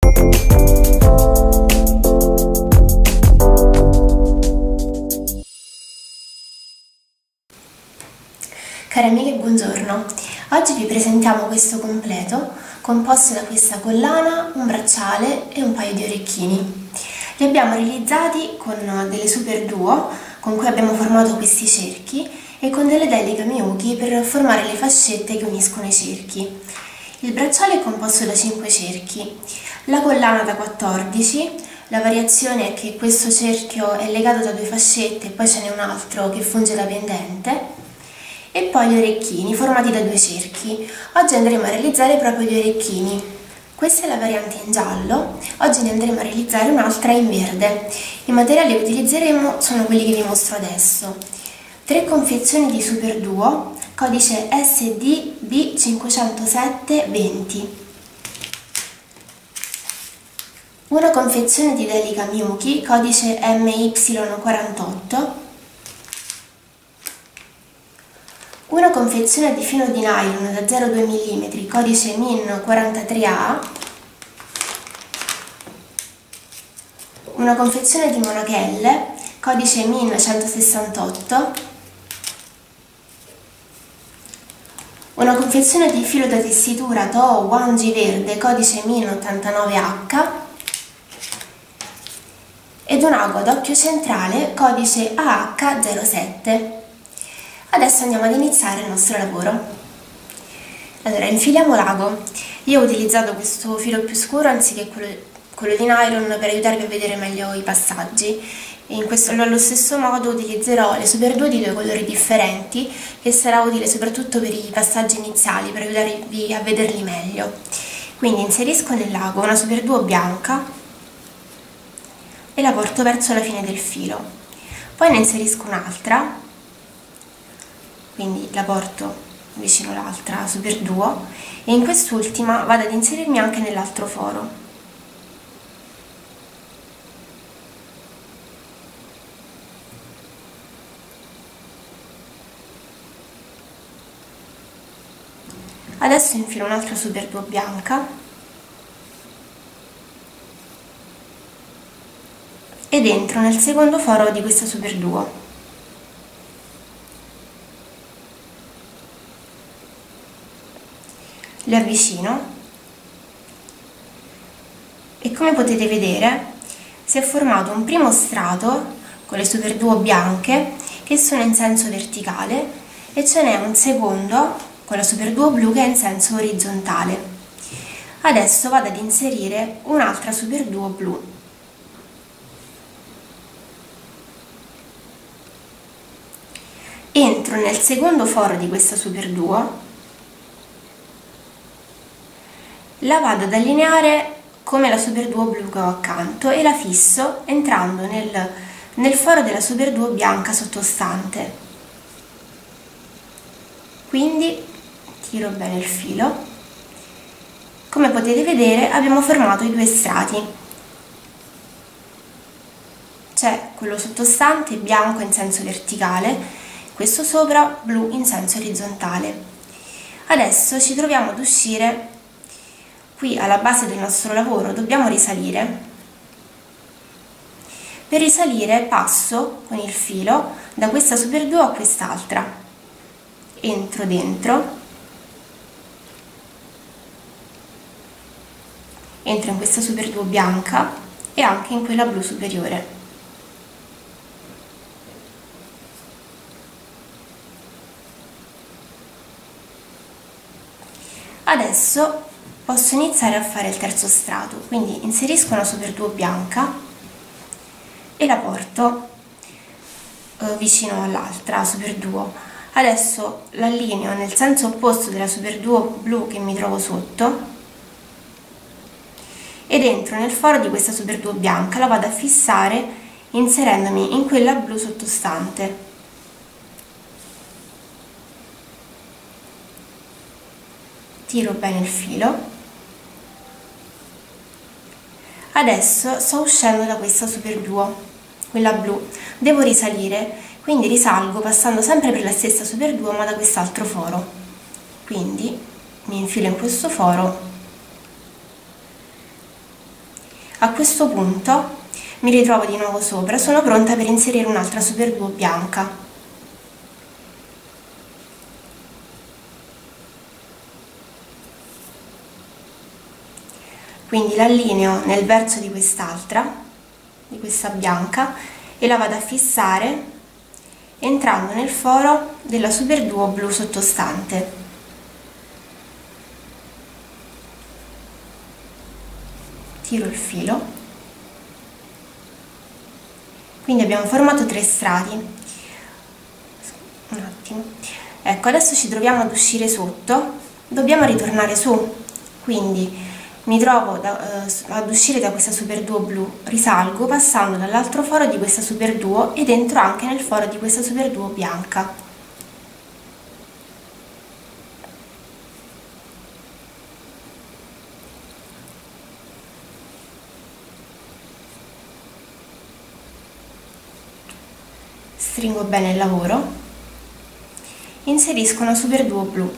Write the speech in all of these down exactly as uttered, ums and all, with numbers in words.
Cari amiche, buongiorno! Oggi vi presentiamo questo completo composto da questa collana, un bracciale e un paio di orecchini. Li abbiamo realizzati con delle super duo con cui abbiamo formato questi cerchi e con delle Delica Miyuki per formare le fascette che uniscono i cerchi. Il bracciale è composto da cinque cerchi, la collana da quattordici, la variazione è che questo cerchio è legato da due fascette e poi ce n'è un altro che funge da pendente, e poi gli orecchini formati da due cerchi. Oggi andremo a realizzare proprio gli orecchini. Questa è la variante in giallo, oggi ne andremo a realizzare un'altra in verde. I materiali che utilizzeremo sono quelli che vi mostro adesso. Tre confezioni di Super Duo, codice S D B cinquecentosette venti. Una confezione di Delica Miyuki, codice M Y quarantotto. Una confezione di filo di nylon da zero virgola due millimetri, codice M I N quarantatré A. Una confezione di monachelle, codice M I N centosessantotto. Una confezione di filo da tessitura Toho Wanji verde, codice M I N ottantanove H. Ed un ago a doppio centrale, codice A H zero sette. Adesso andiamo ad iniziare il nostro lavoro. Allora, infiliamo l'ago. Io ho utilizzato questo filo più scuro anziché quello, quello di nylon per aiutarvi a vedere meglio i passaggi. E in questo, allo stesso modo utilizzerò le Super Duo di due colori differenti, che sarà utile soprattutto per i passaggi iniziali, per aiutarvi a vederli meglio. Quindi inserisco nell'ago una Super Duo bianca e la porto verso la fine del filo. Poi ne inserisco un'altra, quindi la porto vicino all'altra Super Duo, e in quest'ultima vado ad inserirmi anche nell'altro foro. Adesso infilo un'altra Super Duo bianca ed entro nel secondo foro di questa Super Duo. Le avvicino e, come potete vedere, si è formato un primo strato con le Super Duo bianche che sono in senso verticale e ce n'è un secondo con la Super Duo blu che è in senso orizzontale. Adesso vado ad inserire un'altra Super Duo blu. Entro nel secondo foro di questa Super Duo, la vado ad allineare come la Super Duo blu che ho accanto e la fisso entrando nel, nel foro della Super Duo bianca sottostante. Quindi tiro bene il filo. Come potete vedere abbiamo formato i due strati. C'è quello sottostante bianco in senso verticale, questo sopra blu in senso orizzontale. Adesso ci troviamo ad uscire qui alla base del nostro lavoro. Dobbiamo risalire. Per risalire passo con il filo da questa Super Duo a quest'altra, entro dentro, entro in questa Super Duo bianca e anche in quella blu superiore. Adesso posso iniziare a fare il terzo strato, quindi inserisco una Super Duo bianca e la porto eh, vicino all'altra Super Duo. Adesso l'allineo nel senso opposto della Super Duo blu che mi trovo sotto ed entro nel foro di questa Super Duo bianca, la vado a fissare inserendomi in quella blu sottostante. Tiro bene il filo. Adesso sto uscendo da questa Super Duo, quella blu, devo risalire, quindi risalgo passando sempre per la stessa Super Duo ma da quest'altro foro. Quindi mi infilo in questo foro A questo punto mi ritrovo di nuovo sopra, sono pronta per inserire un'altra super duo bianca. Quindi l'allineo nel verso di quest'altra, di questa bianca, e la vado a fissare entrando nel foro della super duo blu sottostante. Tiro il filo. Quindi abbiamo formato tre strati. Un attimo. Ecco, adesso ci troviamo ad uscire sotto, dobbiamo ritornare su, quindi mi trovo da, eh, ad uscire da questa super duo blu, risalgo passando dall'altro foro di questa super duo ed entro anche nel foro di questa super duo bianca. Stringo bene il lavoro, inserisco una super duo blu.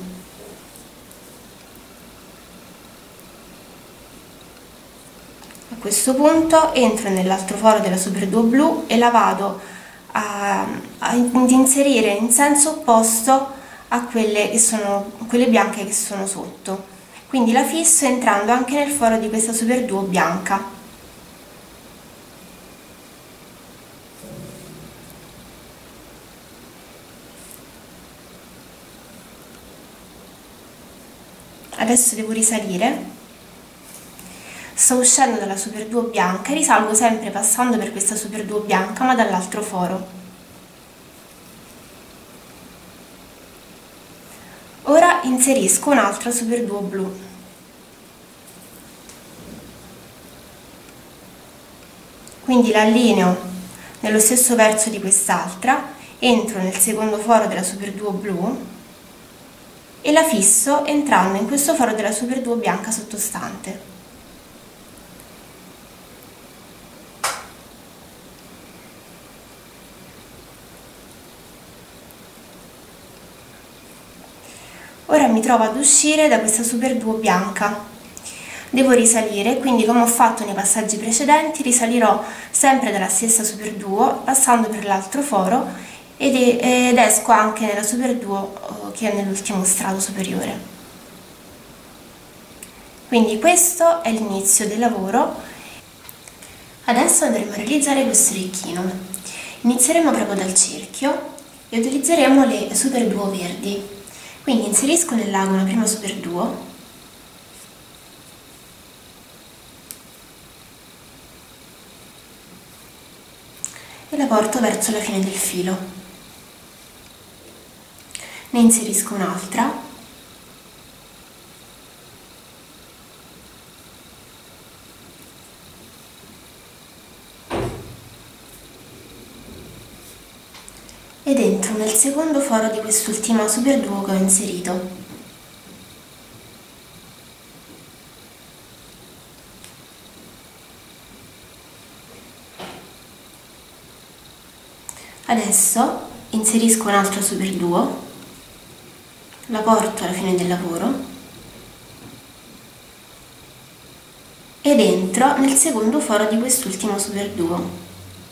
A questo punto entro nell'altro foro della super duo blu e la vado a, a inserire in senso opposto a quelle che sono quelle bianche che sono sotto. Quindi la fisso entrando anche nel foro di questa super duo bianca. Adesso devo risalire, sto uscendo dalla super duo bianca e risalgo sempre passando per questa super duo bianca ma dall'altro foro. Ora inserisco un'altra super duo blu. Quindi l'allineo nello stesso verso di quest'altra, entro nel secondo foro della super duo blu e la fisso entrando in questo foro della super duo bianca sottostante. Ora mi trovo ad uscire da questa super duo bianca. Devo risalire, quindi come ho fatto nei passaggi precedenti risalirò sempre dalla stessa super duo passando per l'altro foro ed, ed esco anche nella super duo che è nell'ultimo strato superiore. Quindi questo è l'inizio del lavoro. Adesso andremo a realizzare questo orecchino. Inizieremo proprio dal cerchio e utilizzeremo le super duo verdi. Quindi inserisco nell'ago una prima super duo, e la porto verso la fine del filo. Ne inserisco un'altra, ed entro nel secondo foro di quest'ultima super duo che ho inserito. Adesso inserisco un'altra super duo, la porto alla fine del lavoro ed entro nel secondo foro di quest'ultimo super duo.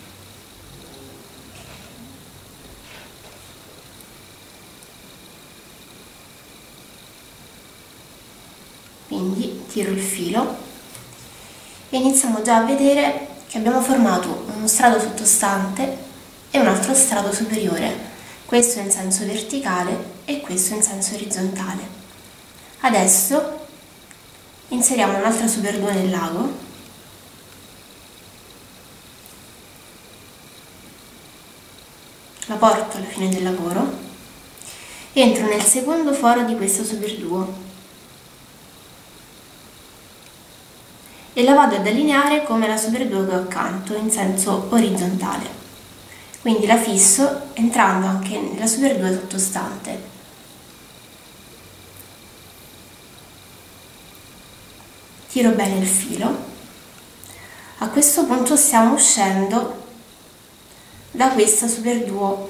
Quindi tiro il filo e iniziamo già a vedere che abbiamo formato uno strato sottostante e un altro strato superiore, questo in senso verticale e questo in senso orizzontale. Adesso inseriamo un'altra super duo nell'ago, la porto alla fine del lavoro, entro nel secondo foro di questa super duo e la vado ad allineare come la super duo che ho accanto in senso orizzontale. Quindi la fisso entrando anche nella super duo sottostante. Tiro bene il filo. A questo punto stiamo uscendo da questa super duo,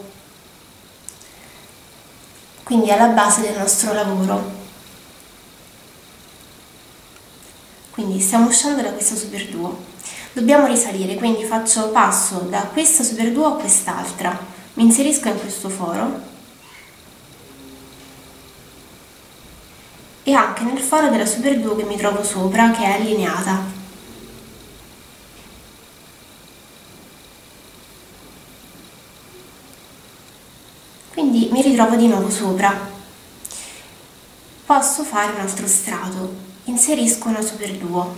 quindi alla base del nostro lavoro. quindi stiamo uscendo da questa super duo, dobbiamo risalire, quindi faccio passo da questa super duo a quest'altra, mi inserisco in questo foro e anche nel foro della super duo che mi trovo sopra, che è allineata. Quindi mi ritrovo di nuovo sopra. Posso fare un altro strato, inserisco una super duo,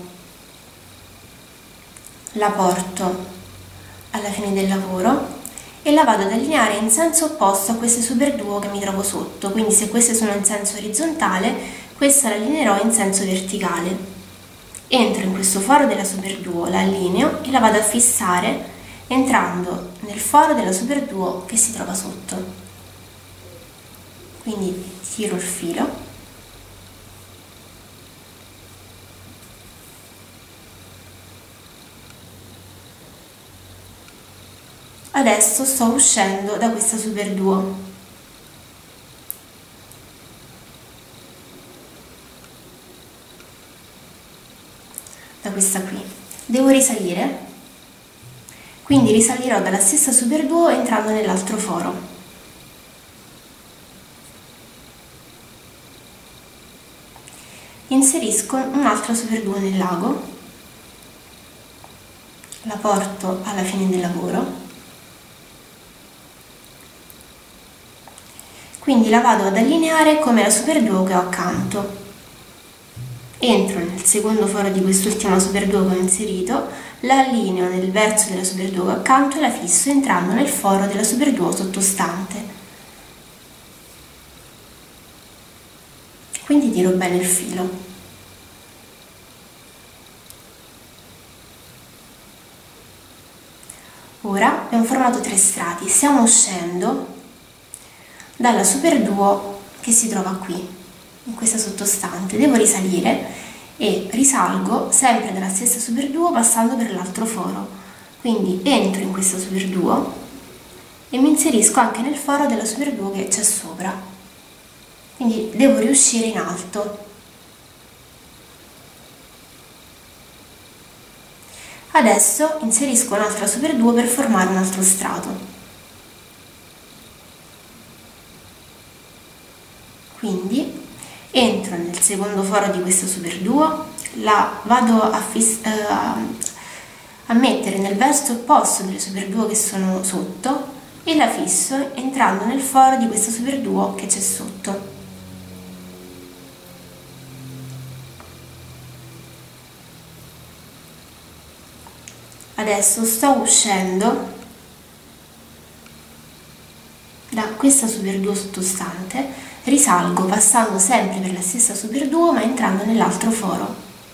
la porto alla fine del lavoro e la vado ad allineare in senso opposto a queste super duo che mi trovo sotto, quindi se queste sono in senso orizzontale, questa la allineerò in senso verticale. Entro in questo foro della super duo, la allineo e la vado a fissare entrando nel foro della super duo che si trova sotto. Quindi tiro il filo, adesso sto uscendo da questa super duo, da questa qui, devo risalire, quindi risalirò dalla stessa super duo entrando nell'altro foro. Inserisco un'altra super duo nel lago, la porto alla fine del lavoro, quindi la vado ad allineare come la super duo che ho accanto. Entro nel secondo foro di quest'ultima super duo che ho inserito, la allineo nel verso della super duo che ho accanto e la fisso entrando nel foro della super duo sottostante. Quindi tiro bene il filo. Ora abbiamo formato tre strati, stiamo uscendo dalla super duo che si trova qui, in questa sottostante. Devo risalire e risalgo sempre dalla stessa super duo passando per l'altro foro. Quindi entro in questa super duo e mi inserisco anche nel foro della super duo che c'è sopra. Quindi devo riuscire in alto. Adesso inserisco un'altra super duo per formare un altro strato. Quindi entro nel secondo foro di questa super duo, la vado a, fis- eh, a mettere nel verso opposto delle super duo che sono sotto e la fisso entrando nel foro di questa super duo che c'è sotto. Adesso sto uscendo da questa super duo sottostante, risalgo passando sempre per la stessa super duo ma entrando nell'altro foro.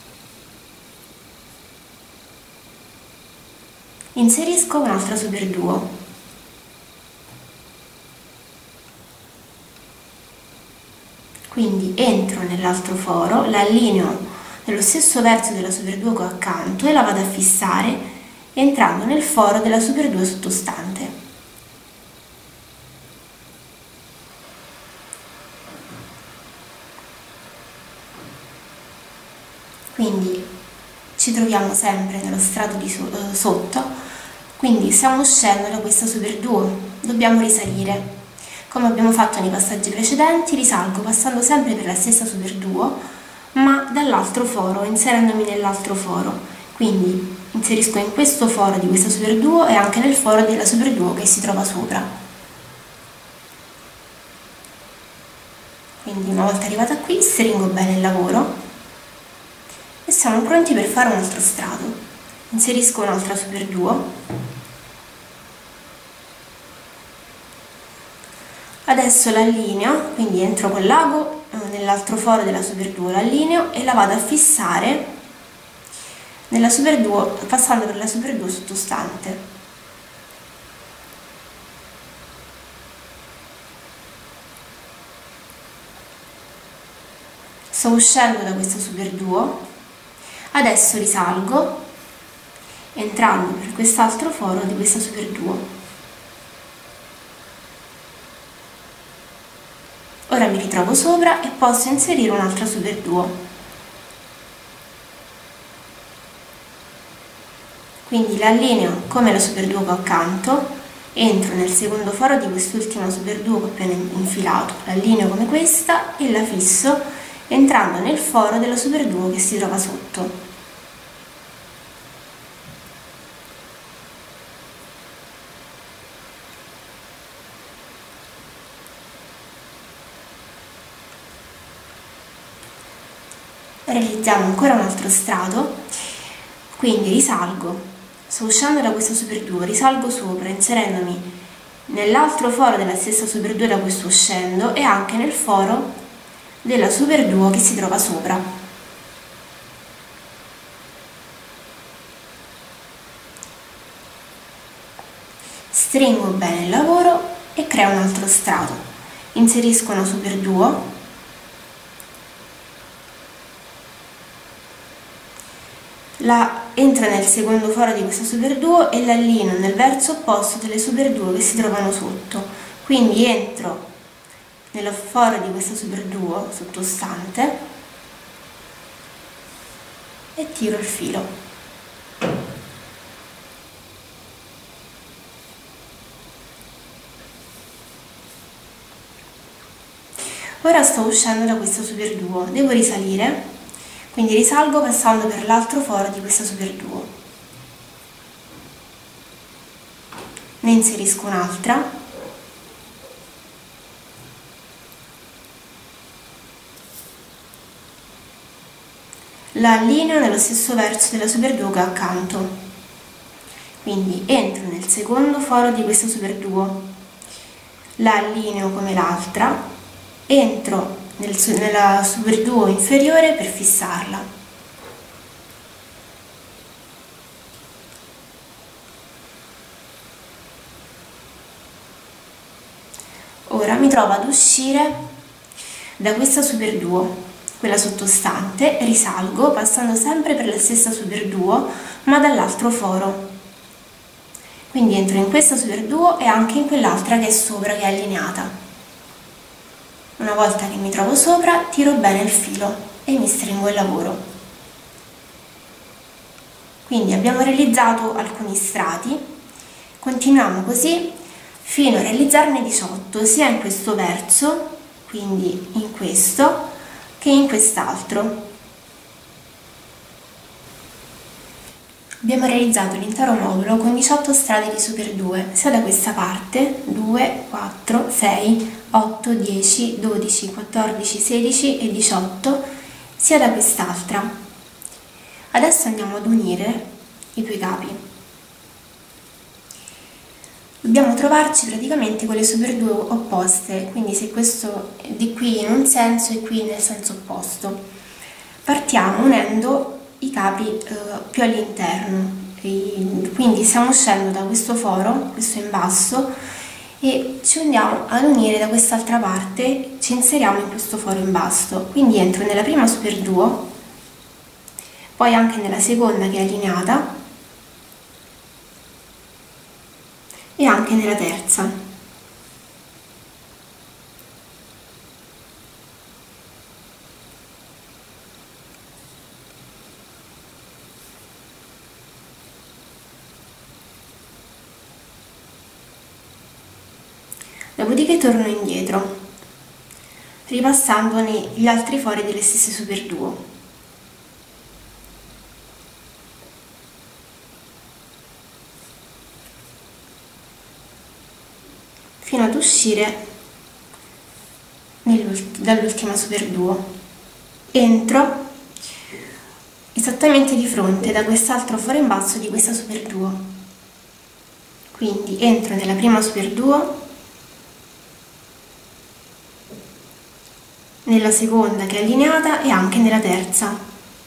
Inserisco un'altra super duo. Quindi entro nell'altro foro, la allineo nello stesso verso della super duo che ho accanto e la vado a fissare entrando nel foro della super duo sottostante. Quindi ci troviamo sempre nello strato di so eh, sotto, quindi stiamo uscendo da questa super duo, dobbiamo risalire. Come abbiamo fatto nei passaggi precedenti, risalgo passando sempre per la stessa super duo, ma dall'altro foro, inserendomi nell'altro foro. Quindi inserisco in questo foro di questa super duo e anche nel foro della super duo che si trova sopra. Quindi una volta arrivata qui stringo bene il lavoro e siamo pronti per fare un altro strato. Inserisco un'altra super duo, adesso l'allineo, quindi entro col lago eh, nell'altro foro della super duo, l'allineo e la vado a fissare nella super duo passando per la super duo sottostante. Sto uscendo da questa super duo, adesso risalgo entrando per quest'altro foro di questa super duo. Ora mi ritrovo sopra e posso inserire un'altra super duo. Quindi l'allineo come la superduo che ho accanto, entro nel secondo foro di quest'ultima superduo che ho appena infilato, l'allineo come questa e la fisso entrando nel foro della superduo che si trova sotto. Realizziamo ancora un altro strato, quindi risalgo, sto uscendo da questa superduo, risalgo sopra inserendomi nell'altro foro della stessa superduo da cui sto uscendo e anche nel foro della superduo che si trova sopra. Stringo bene il lavoro e creo un altro strato, inserisco una superduo, la entra nel secondo foro di questa superduo e l'allineo nel verso opposto delle superduo che si trovano sotto. Quindi entro nel foro di questa superduo sottostante e tiro il filo. Ora sto uscendo da questa superduo, devo risalire. Quindi risalgo passando per l'altro foro di questa superduo, ne inserisco un'altra, la allineo nello stesso verso della superduo che ho accanto, quindi entro nel secondo foro di questa superduo, la allineo come l'altra, entro Nel, nella superduo inferiore per fissarla. Ora mi trovo ad uscire da questa superduo, quella sottostante, risalgo passando sempre per la stessa superduo ma dall'altro foro. Quindi entro in questa superduo e anche in quell'altra che è sopra, che è allineata. Una volta che mi trovo sopra, tiro bene il filo e mi stringo il lavoro. Quindi abbiamo realizzato alcuni strati, continuiamo così fino a realizzarne diciotto, sia in questo verso, quindi in questo, che in quest'altro. Abbiamo realizzato l'intero modulo con diciotto strati di superdue, sia da questa parte, due, quattro, sei, otto, dieci, dodici, quattordici, sedici e diciotto, sia da quest'altra. Adesso andiamo ad unire i due capi. Dobbiamo trovarci praticamente con le superdue opposte, quindi se questo è di qui in un senso e qui nel senso opposto. Partiamo unendo i capi eh, più all'interno, quindi stiamo uscendo da questo foro, questo in basso, e ci andiamo ad unire da quest'altra parte, ci inseriamo in questo foro in basso, quindi entro nella prima superduo, poi anche nella seconda che è allineata e anche nella terza. Dopodiché torno indietro, ripassando gli altri fori delle stesse superduo. Fino ad uscire dall'ultima superduo. Entro esattamente di fronte da quest'altro foro in basso di questa superduo. Quindi entro nella prima superduo, nella seconda che è allineata e anche nella terza.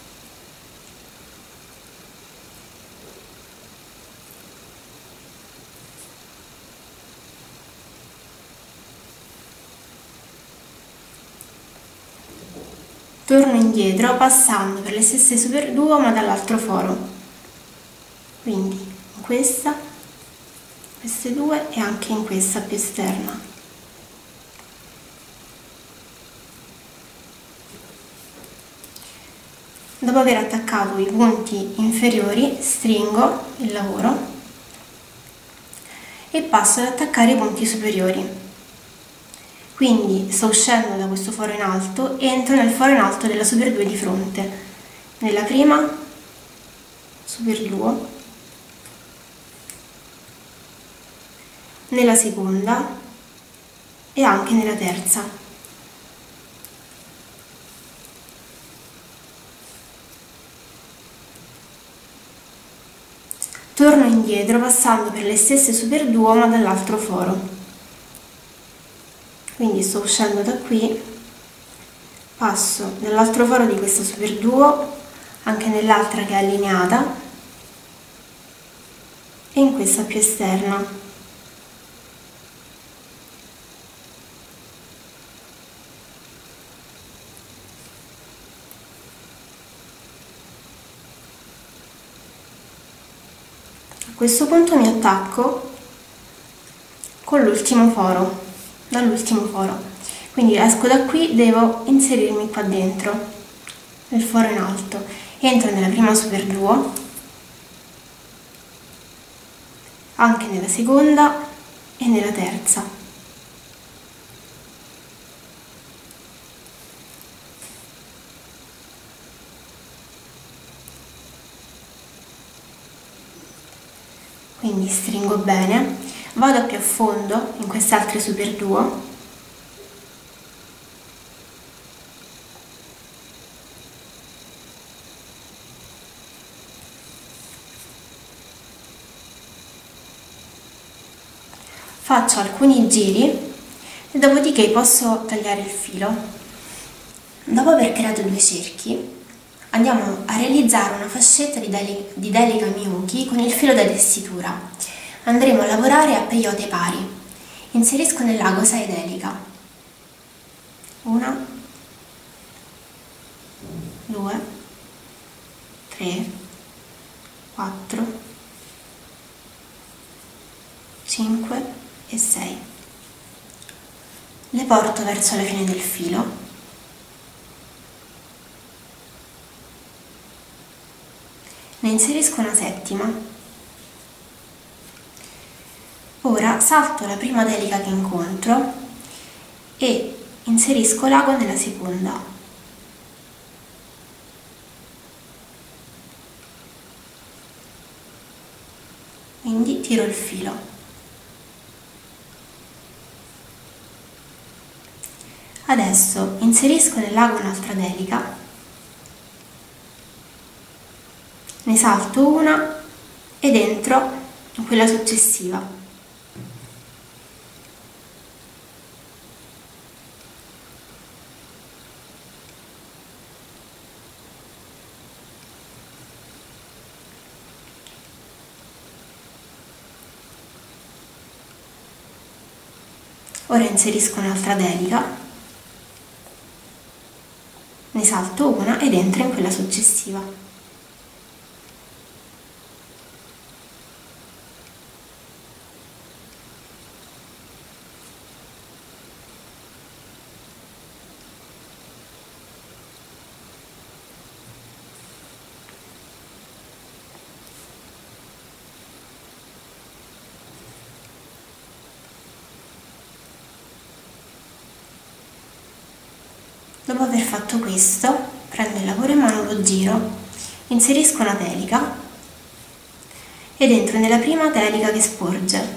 Torno indietro passando per le stesse superduo ma dall'altro foro, quindi in questa, queste due e anche in questa più esterna. dopo aver attaccato i punti inferiori, stringo il lavoro e passo ad attaccare i punti superiori. Quindi sto uscendo da questo foro in alto e entro nel foro in alto della super due di fronte. Nella prima super duo, nella seconda e anche nella terza. Torno indietro passando per le stesse super duo ma dall'altro foro. Quindi sto uscendo da qui, passo nell'altro foro di questa super duo, anche nell'altra che è allineata e in questa più esterna. A questo punto mi attacco con l'ultimo foro, dall'ultimo foro, quindi esco da qui, devo inserirmi qua dentro nel foro in alto, entro nella prima super duo, anche nella seconda e nella terza. Quindi stringo bene, vado più a fondo in queste altre super duo faccio alcuni giri e dopodiché posso tagliare il filo. Dopo aver creato due cerchi andiamo a realizzare una fascetta di, deli di Delica Miyuki con il filo da tessitura. Andremo a lavorare a peyote pari. Inserisco nell'ago sei Delica, una, due, tre, quattro, cinque e sei. Le porto verso la fine del filo. Ne inserisco una settima. Ora salto la prima Delica che incontro e inserisco l'ago nella seconda. Quindi tiro il filo. Adesso inserisco nell'ago un'altra Delica. Ne salto una ed entro in quella successiva. Ora inserisco un'altra Delica, ne salto una ed entro in quella successiva. Dopo aver fatto questo, prendo il lavoro in mano, lo giro, inserisco una Delica ed entro nella prima Delica che sporge.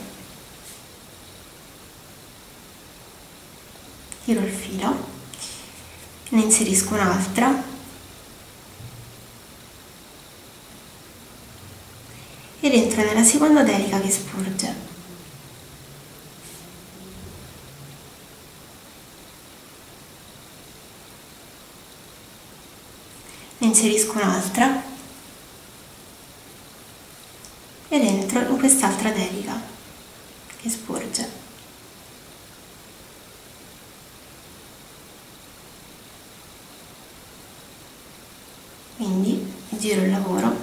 Tiro il filo, ne inserisco un'altra ed entro nella seconda Delica che sporge. Ne inserisco un'altra ed entro in quest'altra Delica che sporge. Quindi giro il lavoro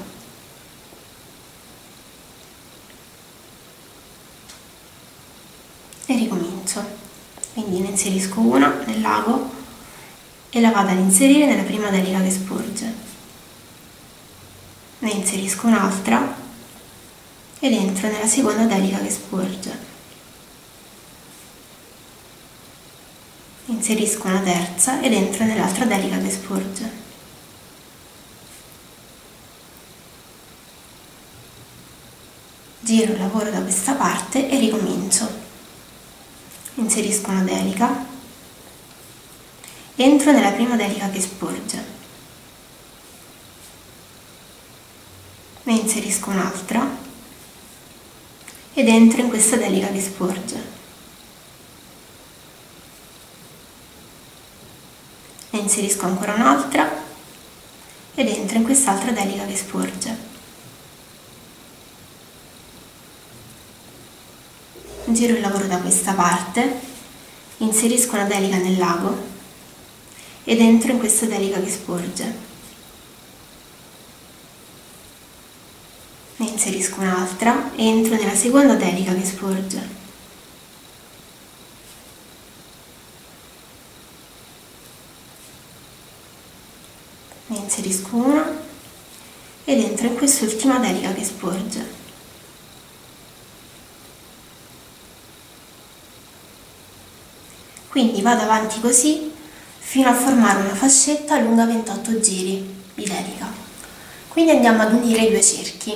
e ricomincio. Quindi ne inserisco una nell'ago e la vado ad inserire nella prima Delica che sporge. ne inserisco un'altra ed entro nella seconda delica che sporge. Inserisco una terza ed entro nell'altra delica che sporge. Giro il lavoro da questa parte e ricomincio. Inserisco una delica, entro nella prima delica che sporge, ne inserisco un'altra ed entro in questa delica che sporge. Ne inserisco ancora un'altra ed entro in quest'altra delica che sporge. Giro il lavoro da questa parte, inserisco una delica nel lago ed entro in questa delica che sporge. Ne inserisco un'altra e entro nella seconda delica che sporge. Ne inserisco una ed entro in quest'ultima delica che sporge. Quindi vado avanti così fino a formare una fascetta lunga ventotto giri di delica. Quindi andiamo ad unire i due cerchi.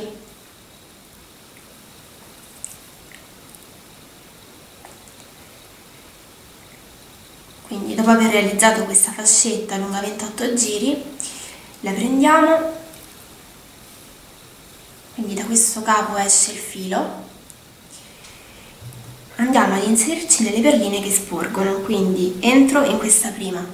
Quindi dopo aver realizzato questa fascetta lunga ventotto giri, la prendiamo, quindi da questo capo esce il filo, andiamo ad inserirci delle perline che sporgono, quindi entro in questa prima,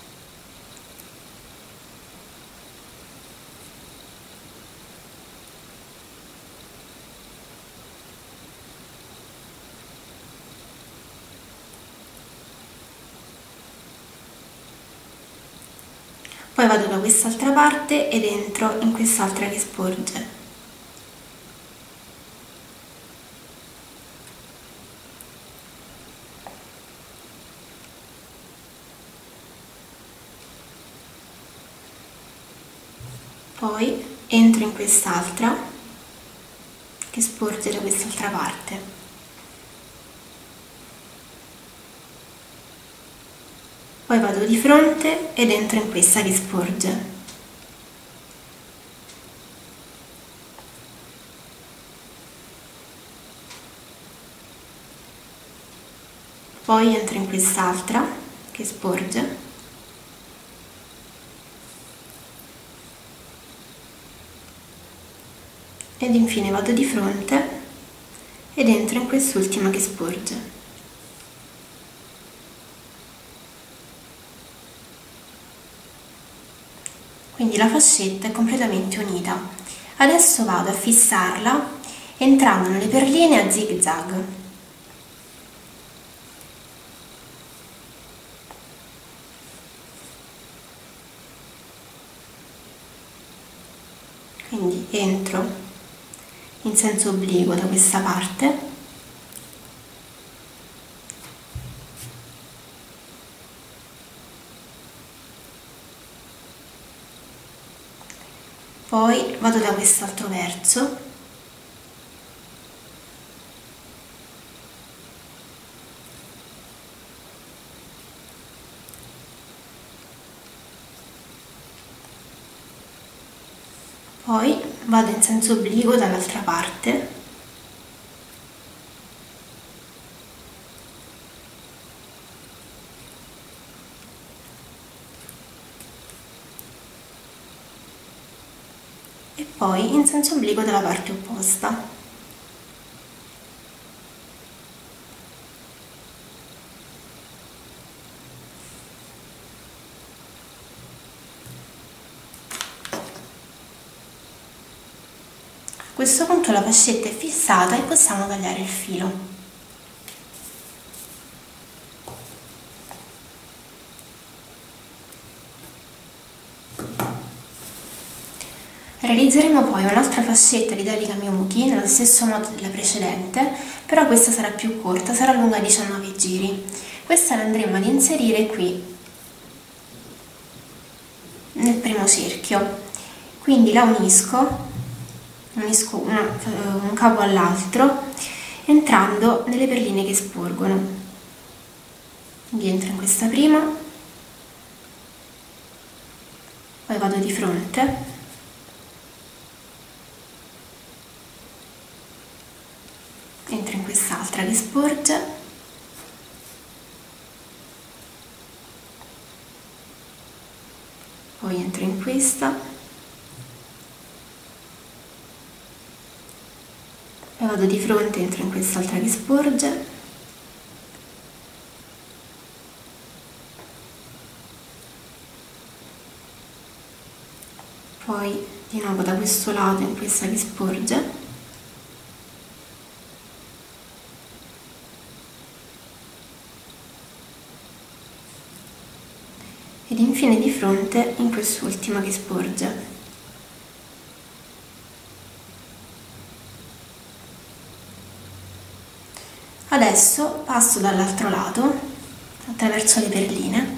poi vado da quest'altra parte ed entro in quest'altra che sporge. Poi entro in quest'altra che sporge da quest'altra parte. Poi vado di fronte ed entro in questa che sporge. Poi entro in quest'altra che sporge. Ed infine vado di fronte ed entro in quest'ultima che sporge. Quindi la fascetta è completamente unita. Adesso vado a fissarla entrando nelle perline a zig zag. Quindi entro in senso obliquo da questa parte, poi vado da quest'altro verso, poi vado in senso obliquo dall'altra parte, e poi in senso obliquo dalla parte opposta. A questo punto la fascetta è fissata e possiamo tagliare il filo. Realizzeremo poi un'altra fascetta di delica Miyuki nello stesso modo della precedente, però questa sarà più corta, sarà lunga diciannove giri. Questa la andremo ad inserire qui, nel primo cerchio. Quindi la unisco unisco una, un capo all'altro entrando nelle perline che sporgono. Quindi entro in questa prima, poi vado di fronte, entro in quest'altra che sporge, poi entro in questa e vado di fronte, entro in quest'altra che sporge, poi di nuovo da questo lato in questa che sporge, ed infine di fronte in quest'ultima che sporge. Adesso passo dall'altro lato attraverso le perline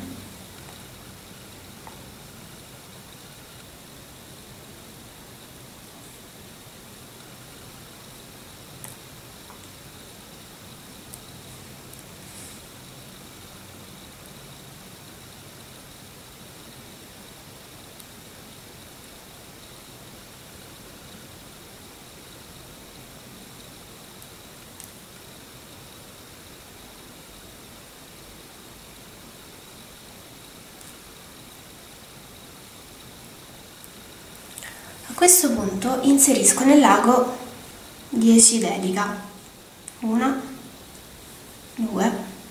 A questo punto inserisco nel lago dieci d'elica, uno, due,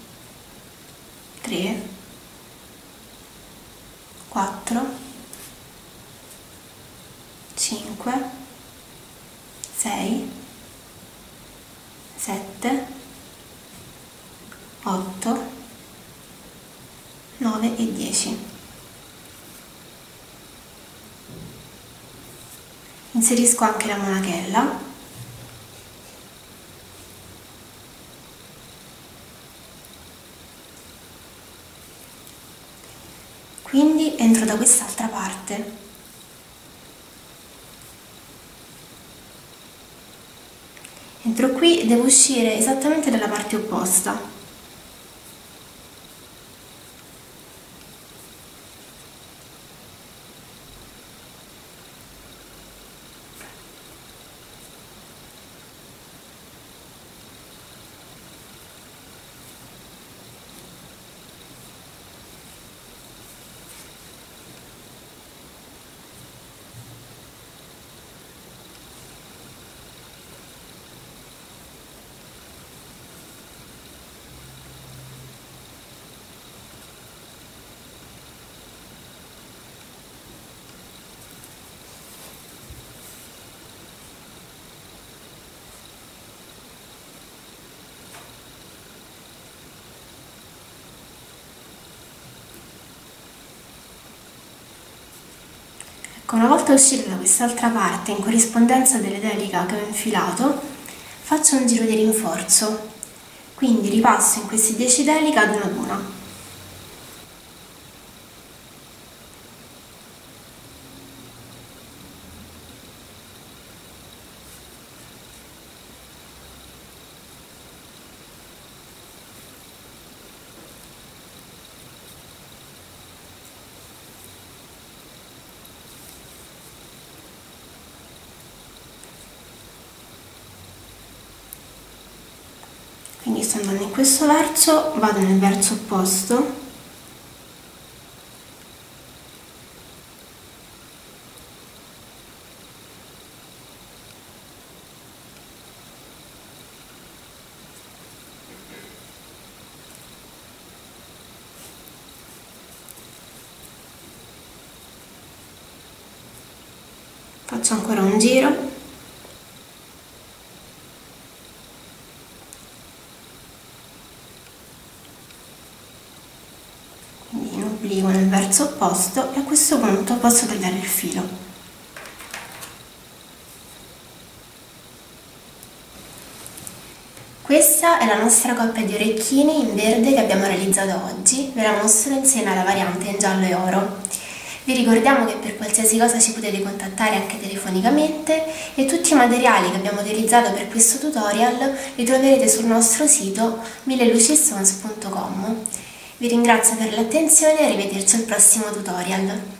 tre, quattro, cinque, sei, sette, otto, nove e dieci. Inserisco anche la monachella, quindi entro da quest'altra parte. Entro qui e devo uscire esattamente dalla parte opposta. Una volta uscita da quest'altra parte, in corrispondenza delle d'elica che ho infilato, faccio un giro di rinforzo, quindi ripasso in questi dieci d'elica ad una ad una. Quindi sto andando in questo verso, vado nel verso opposto, faccio ancora un giro, obligo nel verso opposto e a questo punto posso tagliare il filo. Questa è la nostra coppia di orecchini in verde che abbiamo realizzato oggi, ve la mostro insieme alla variante in giallo e oro. Vi ricordiamo che per qualsiasi cosa ci potete contattare anche telefonicamente e tutti i materiali che abbiamo utilizzato per questo tutorial li troverete sul nostro sito mille luci stones punto com. Vi ringrazio per l'attenzione e arrivederci al prossimo tutorial.